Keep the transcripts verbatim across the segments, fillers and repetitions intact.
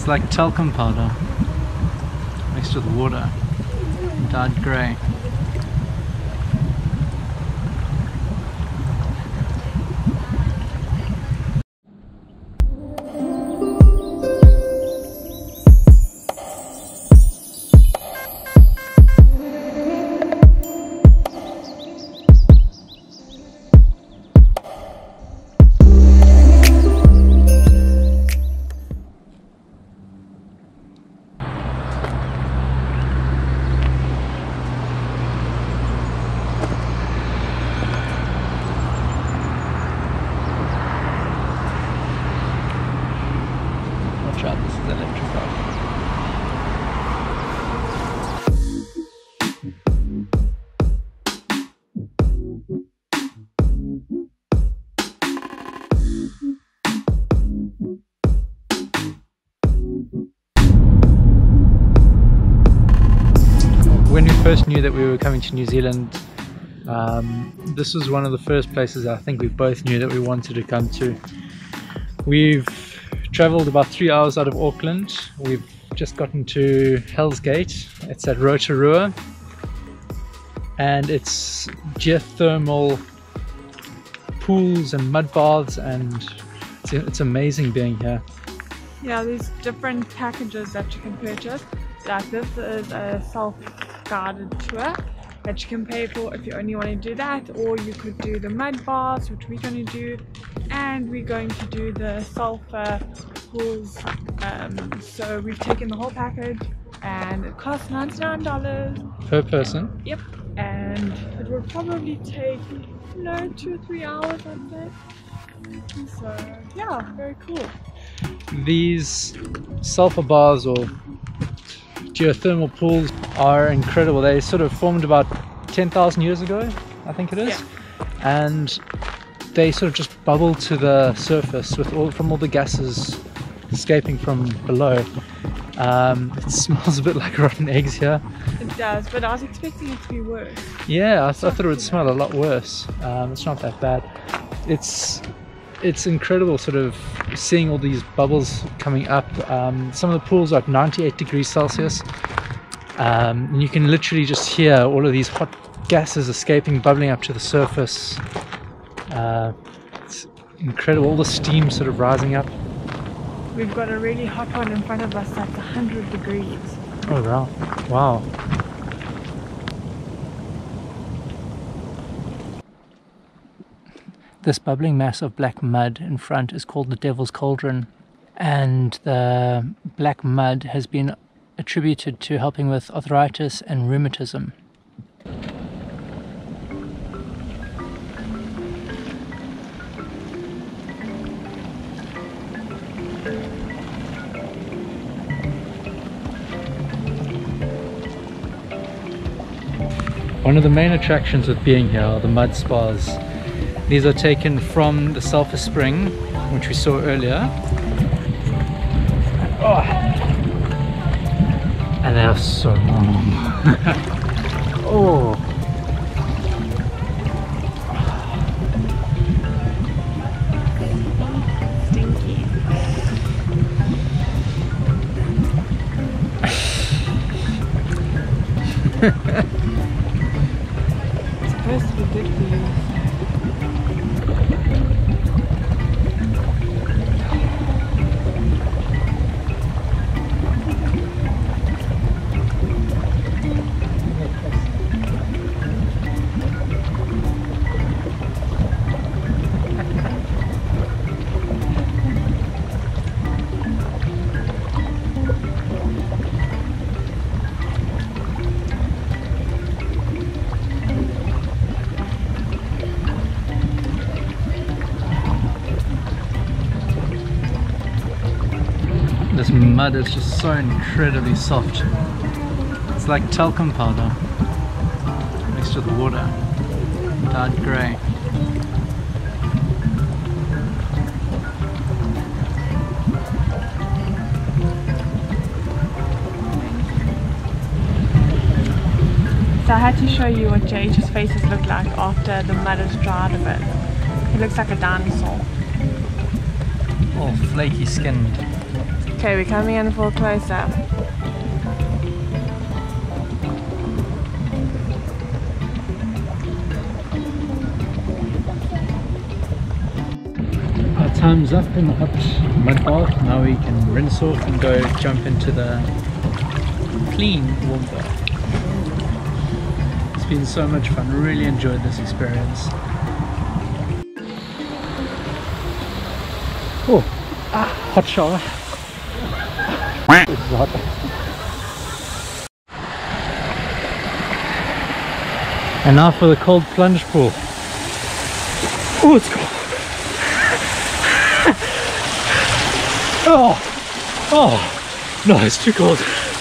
It's like talcum powder mixed with water and dyed grey. This is electrified. When we first knew that we were coming to New Zealand, um, this was one of the first places I think we both knew that we wanted to come to. We've travelled about three hours out of Auckland. We've just gotten to Hell's Gate. It's at Rotorua, and it's geothermal pools and mud baths, and it's, it's amazing being here. Yeah, there's different packages that you can purchase. Like this is a self-guided tour that you can pay for if you only want to do that, or you could do the mud baths, which we're going to do, and we're going to do the sulfur pools. Um, so we've taken the whole package, and it costs ninety-nine dollars Per person? Yep, and it will probably take, you know, two or three hours, I'd say. So yeah, very cool. These sulfur baths or geothermal pools are incredible. They sort of formed about ten thousand years ago, I think it is. Yeah. And they sort of just bubble to the surface with all from all the gases escaping from below. Um, it smells a bit like rotten eggs here. It does, but I was expecting it to be worse. Yeah, I, th I thought it would smell a lot worse. Um, it's not that bad. It's it's incredible sort of seeing all these bubbles coming up. Um, some of the pools are at ninety-eight degrees Celsius. Um, and you can literally just hear all of these hot gases escaping, bubbling up to the surface. Uh, it's incredible, all the steam sort of rising up. We've got a really hot one in front of us that's one hundred degrees. Oh wow, wow. This bubbling mass of black mud in front is called the Devil's Cauldron, and the black mud has been attributed to helping with arthritis and rheumatism. One of the main attractions of being here are the mud spas. These are taken from the sulfur spring, which we saw earlier. Oh. And they are so warm. Oh. Stinky. It's supposed to be good for you. This mud is just so incredibly soft. It's like talcum powder mixed with water, dyed grey. So I had to show you what J H's faces look like after the mud has dried a bit. He looks like a dinosaur. All flaky skinned. Okay, we're coming in for a close-up. Our time's up in the hot mud bath. Now we can rinse off and go jump into the clean warm bath. It's been so much fun, really enjoyed this experience. Oh, ah, hot shower. This is hot. And now for the cold plunge pool. Oh, it's cold. Oh, oh, no, it's too cold.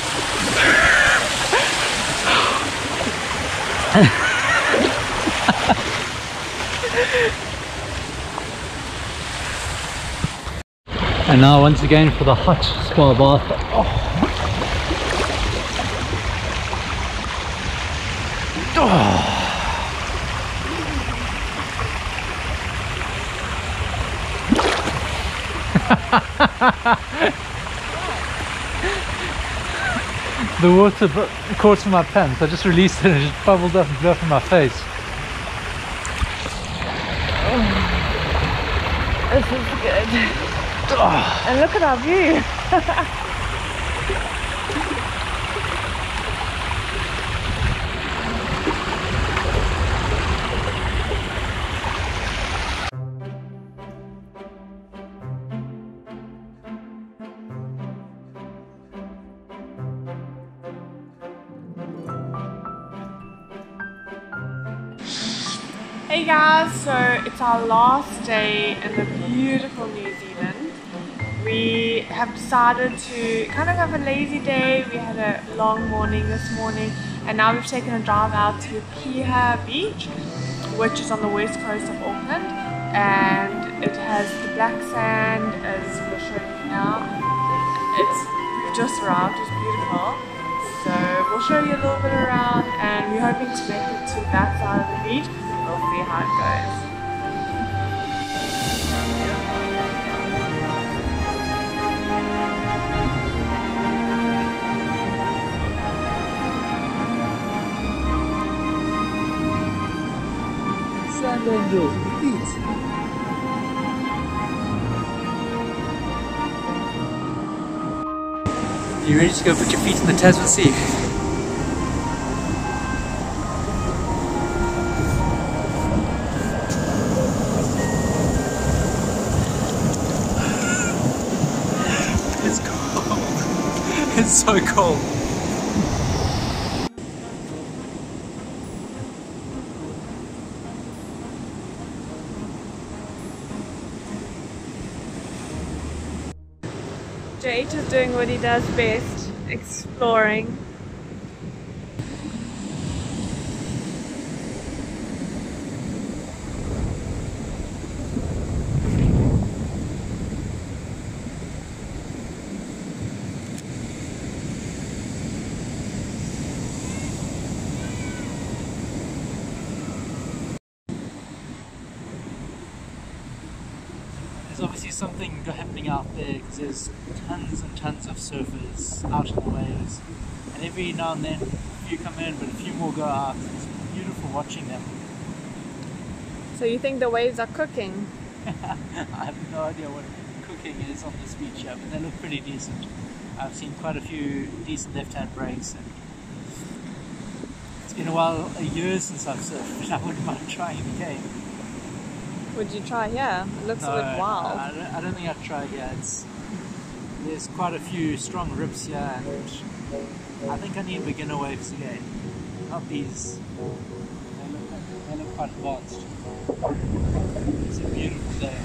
And now once again for the hot spa bath. Oh. Oh. The water caught in my pants. I just released it and it just bubbled up and blew up in my face. Oh, this is good. Oh. And look at our view. Hey guys, so it's our last day in the beautiful New Zealand. We have decided to kind of have a lazy day. We had a long morning this morning and now we've taken a drive out to Piha Beach, which is on the west coast of Auckland, and it has the black sand as we'll show you now. It's, we've just arrived, it's beautiful. So we'll show you a little bit around and we're hoping to make it to the back side of the beach. We'll see how it goes. Sand angels, feet. You ready to go put your feet in the Tasman Sea? It's so cold. Jade is doing what he does best, exploring. There's obviously something happening out there because there's tons and tons of surfers out in the waves, and every now and then a few come in but a few more go out. It's beautiful watching them. So you think the waves are cooking? I have no idea what cooking is on this beach here, but they look pretty decent. I've seen quite a few decent left-hand breaks, and it's been a while, a year since I've surfed, but I wouldn't mind trying it again. Would you try here? It looks No, a bit wild. I don't, I don't think I'd try it here. It's, there's quite a few strong rips here, and I think I need beginner waves again. Not these. They look, they look quite advanced. It's a beautiful day.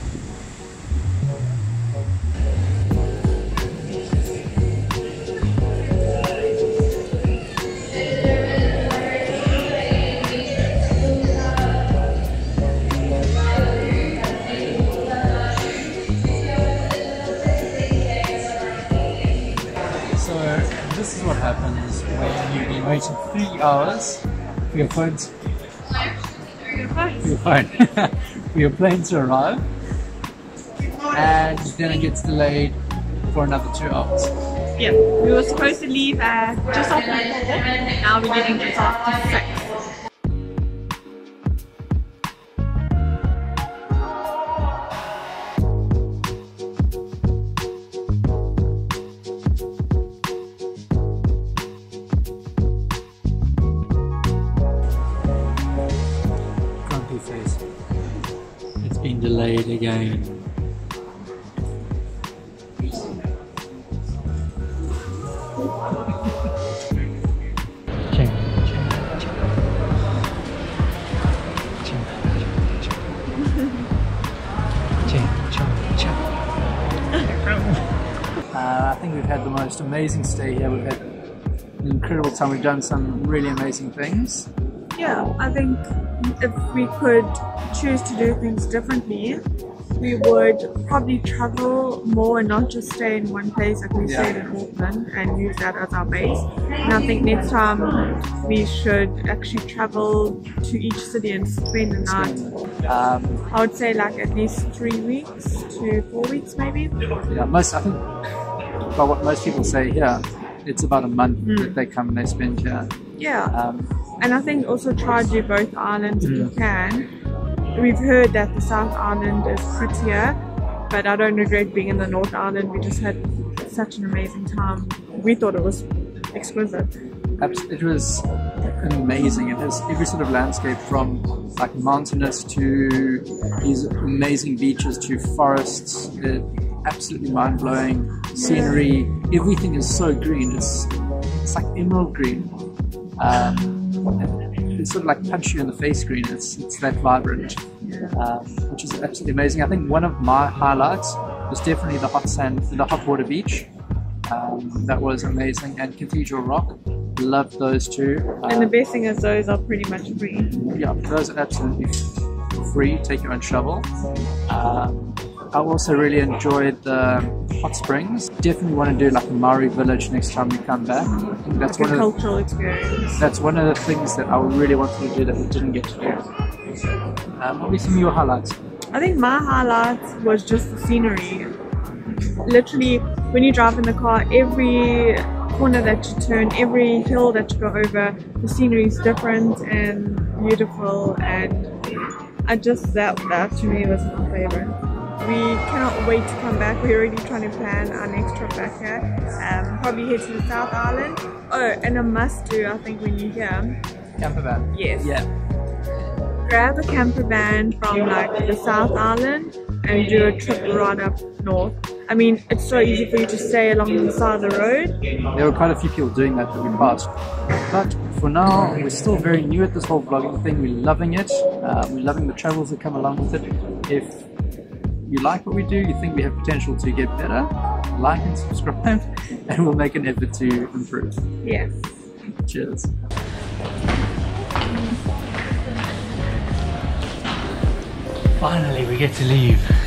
This is what happens when you've been waiting three hours for your phone to, for your phone for your plane to arrive, and then it gets delayed, for another two hours. Yeah, we were supposed to leave at just after four, now we're getting just after six. Grumpy face. It's been delayed again. Uh, I think we've had the most amazing stay here. We've had an incredible time. We've done some really amazing things. Yeah, I think if we could choose to do things differently, we would probably travel more and not just stay in one place like we Yeah. stayed in Auckland and use that as our base. And I think next time we should actually travel to each city and spend a night. Um, I would say like at least three weeks to four weeks maybe. yeah, most I think by what most people say here, it's about a month Mm. that they come and they spend here. Yeah, Um, and I think also try to do both islands if you Mm. can. We've heard that the South Island is prettier, but I don't regret being in the North Island. We just had such an amazing time. We thought it was exquisite. abs- it was amazing. It has every sort of landscape from like mountainous to these amazing beaches to forests. It, absolutely mind-blowing scenery. Everything is so green. It's it's like emerald green. Um, it's sort of like punch you in the face green. It's it's that vibrant, um, which is absolutely amazing. I think one of my highlights was definitely the hot sand, the hot water beach. Um, that was amazing, and Cathedral Rock. Loved those two. And the Um, best thing is those are pretty much free. yeah, those are absolutely free. Take your own shovel. Um, I also really enjoyed the hot springs. Definitely want to do like a Maori village next time we come back. I think that's Like a one of cultural experience. that's one of the things that I really wanted to do that we didn't get to do. Um, what were some of your highlights? I think my highlight was just the scenery. Literally, when you drive in the car, every corner that you turn, every hill that you go over, the scenery is different and beautiful, and I just that that to me was my favorite. We cannot wait to come back. We're already trying to plan our next trip back here. Um, probably head to the South Island. Oh, and a must do, I think, when you're here. Camper van. Yes. Yeah. Grab a camper van from like the South Island and do a trip right up north. I mean, it's so easy for you to stay along the side of the road. There were quite a few people doing that that we passed. But for now, we're still very new at this whole vlogging thing. We're loving it. Uh, we're loving the travels that come along with it. If you like what we do, you think we have potential to get better, like and subscribe, and we'll make an effort to improve. Yes. Cheers. Finally, we get to leave.